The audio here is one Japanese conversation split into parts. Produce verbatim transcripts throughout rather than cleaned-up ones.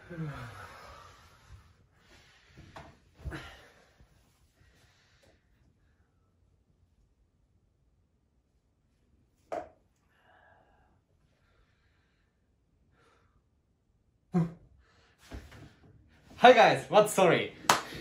Hi guys, what's story?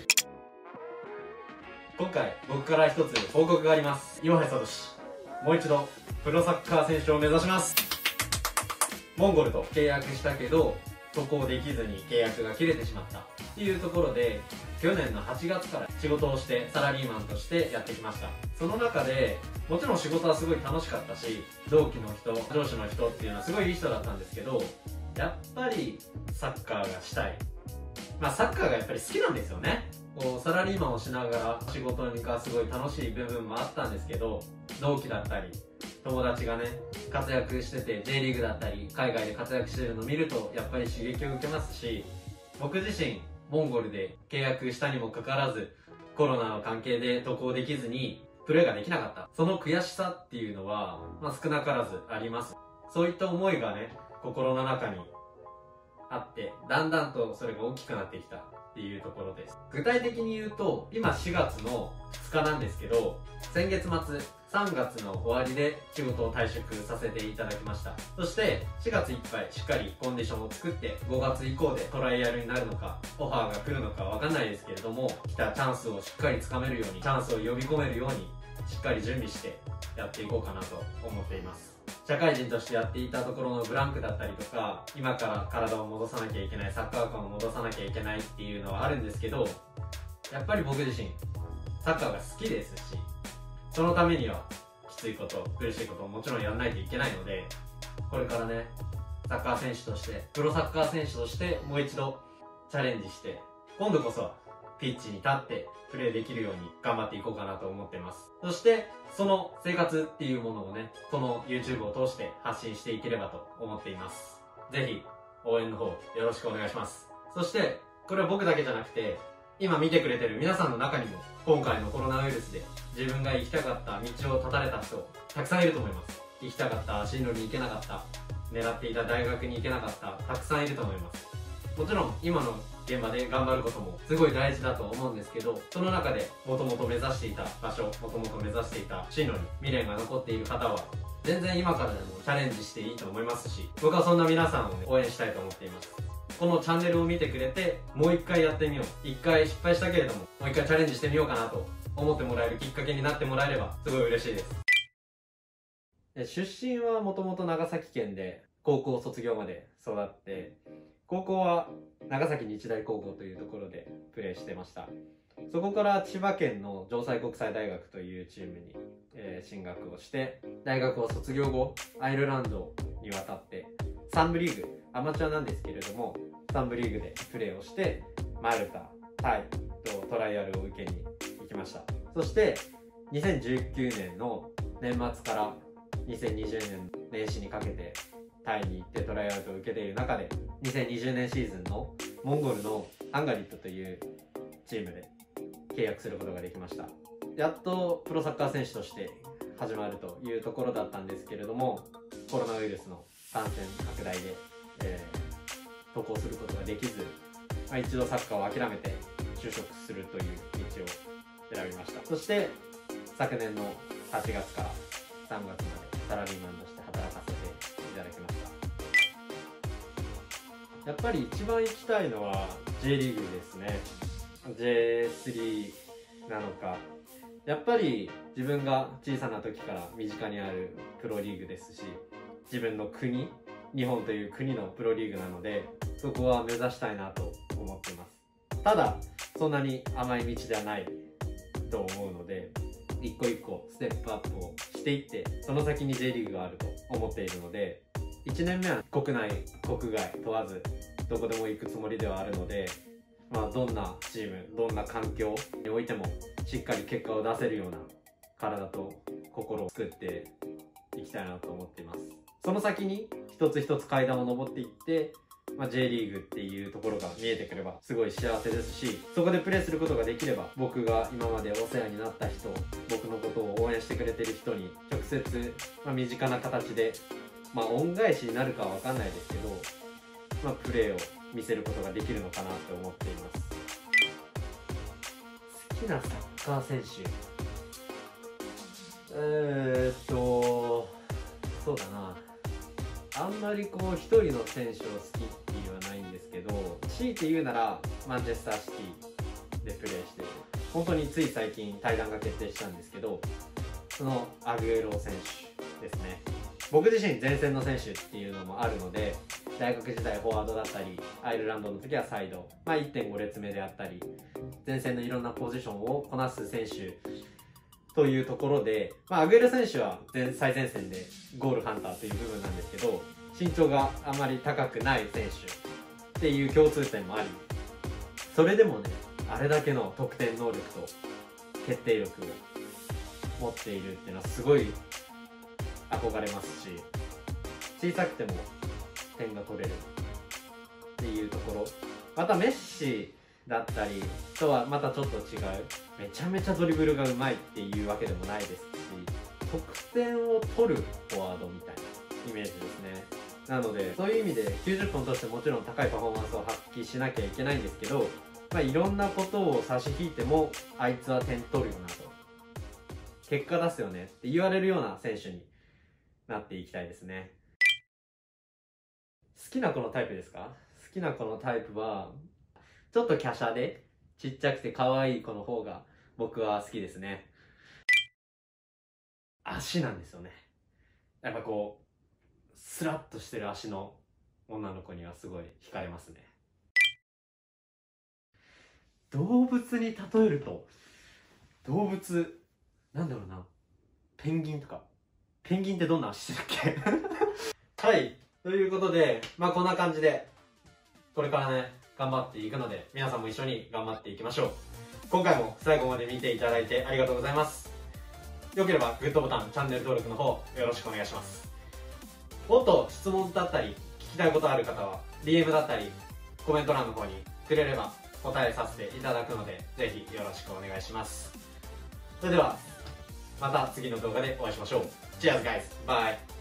今回僕から一つ報告があります。岩橋聡、もう一度プロサッカー選手を目指します。モンゴルと契約したけど渡航できずに契約が切れてしまったっていうところで、去年のはちがつから仕事をしてサラリーマンとしてやってきました。その中でもちろん仕事はすごい楽しかったし、同期の人、上司の人っていうのはすごいいい人だったんですけど、やっぱりサッカーがしたい、まあサッカーがやっぱり好きなんですよね。こうサラリーマンをしながら仕事がすごい楽しい部分もあったんですけど、同期だったり友達がね活躍してて J リーグだったり海外で活躍してるのを見るとやっぱり刺激を受けますし、僕自身モンゴルで契約したにもかかわらずコロナの関係で渡航できずにプレーができなかった、その悔しさっていうのは、まあ、少なからずあります。そういった思いがね心の中にあって、だんだんとそれが大きくなってきたっていうところです。具体的に言うと今しがつのふつかなんですけど、先月末さんがつの終わりで仕事を退職させていただきました。そしてしがついっぱいしっかりコンディションを作って、ごがつ以降でトライアルになるのかオファーが来るのかわかんないですけれども、来たチャンスをしっかりつかめるように、チャンスを呼び込めるようにしっかり準備してやっていこうかなと思っています。社会人としてやっていたところのブランクだったりとか、今から体を戻さなきゃいけない、サッカー感を戻さなきゃいけないっていうのはあるんですけど、やっぱり僕自身サッカーが好きですし、そのためにはきついこと、苦しいことをもちろんやらないといけないので、これからねサッカー選手として、プロサッカー選手としてもう一度チャレンジして、今度こそはピッチに立ってプレーできるように頑張っていこうかなと思っています。そしてその生活っていうものをね、この YouTube を通して発信していければと思っています。ぜひ応援の方よろしくお願いします。そしてこれは僕だけじゃなくて、今見てくれてる皆さんの中にも今回のコロナウイルスで自分が行きたかった道を断たれた人たくさんいると思います。行きたかった進路に行けなかった、狙っていた大学に行けなかったたくさんいると思います。もちろん今の現場で頑張ることもすごい大事だと思うんですけど、その中でもともと目指していた場所、もともと目指していた進路に未練が残っている方は全然今からでもチャレンジしていいと思いますし、僕はそんな皆さんを、ね、応援したいと思っています。このチャンネルを見てくれて、もう一回やってみよう、一回失敗したけれどももう一回チャレンジしてみようかなと思ってもらえるきっかけになってもらえればすごい嬉しいです。出身はもともと長崎県で高校卒業まで育って、高校は長崎日大高校というところでプレーしてました。そこから千葉県の城西国際大学というチームに、えー、進学をして、大学を卒業後アイルランドに渡ってさん部リーグ、アマチュアなんですけれどもさん部リーグでプレーをして、マルタ、タイとトライアルを受けに行きました。そしてにせんじゅうきゅうねんの年末からにせんにじゅうねん年始にかけてタイに行ってトライアウトを受けている中で、にせんにじゅうねんシーズンのモンゴルのハンガリットというチームで契約することができました。やっとプロサッカー選手として始まるというところだったんですけれども、コロナウイルスの感染拡大で、えー、渡航することができず、まあ、一度サッカーを諦めて就職するという道を選びました。そして昨年のはちがつからさんがつまでサラリーマンとして働かせていただきました。やっぱり一番行きたいのは J リーグですね。 ジェイスリー なのか、やっぱり自分が小さな時から身近にあるプロリーグですし、自分の国、日本という国のプロリーグなので、そこは目指したいなと思っています。ただそんなに甘い道ではないと思うので、一個一個ステップアップをしていって、その先に J リーグがあると思っているので、いちねんめは国内国外問わずどこでも行くつもりではあるので、まあ、どんなチーム、どんな環境においてもしっかり結果を出せるような体と心を作っていきたいなと思っています。その先に一つ一つ階段を上っていって、まあ、J リーグっていうところが見えてくればすごい幸せですし、そこでプレーすることができれば、僕が今までお世話になった人、僕のことを応援してくれてる人に直接、まあ、身近な形で、まあ、恩返しになるかは分かんないですけど、まあ、プレーを見せることができるのかなって思っています。好きなサッカー選手、えーっとそうだな、あんまりこう一人の選手を好きっていうのはないんですけど、強いて言うならマンチェスターシティでプレーしている、本当につい最近退団が決定したんですけど、そのアグエロ選手ですね。僕自身前線の選手っていうのもあるので、大学時代フォワードだったり、アイルランドの時はサイド、まあ、いってんご 列目であったり、前線のいろんなポジションをこなす選手というところで、まあ、アグエロ選手は前最前線でゴールハンターという部分なんですけど、身長があまり高くない選手っていう共通点もあり、それでもね、あれだけの得点能力と決定力を持っているっていうのはすごい憧れますし、小さくても点が取れるっていうところ、またメッシだったりとはまたちょっと違う、めちゃめちゃドリブルがうまいっていうわけでもないですし、得点を取るフォワードみたいなイメージですね。なのでそういう意味できゅうじゅっぽんとしてもちろん高いパフォーマンスを発揮しなきゃいけないんですけど、まあ、いろんなことを差し引いてもあいつは点取るよなと、結果出すよねって言われるような選手になっていきたいですね。好きな子のタイプですか？好きな子のタイプはちょっと華奢でちっちゃくて可愛い子の方が僕は好きですね。足なんですよね。やっぱこうスラッとしてる足の女の子にはすごい惹かれますね。動物に例えると、動物なんだろうな、ペンギンとか。ペンギンってどんな足してたっけはい、ということで、まあこんな感じでこれからね頑張っていくので、皆さんも一緒に頑張っていきましょう。今回も最後まで見ていただいてありがとうございます。よければグッドボタン、チャンネル登録の方よろしくお願いします。もっと質問だったり聞きたいことある方は ディーエム だったりコメント欄の方にくれれば答えさせていただくので、ぜひよろしくお願いします。それではまた次の動画でお会いしましょう。Cheers guys! Bye!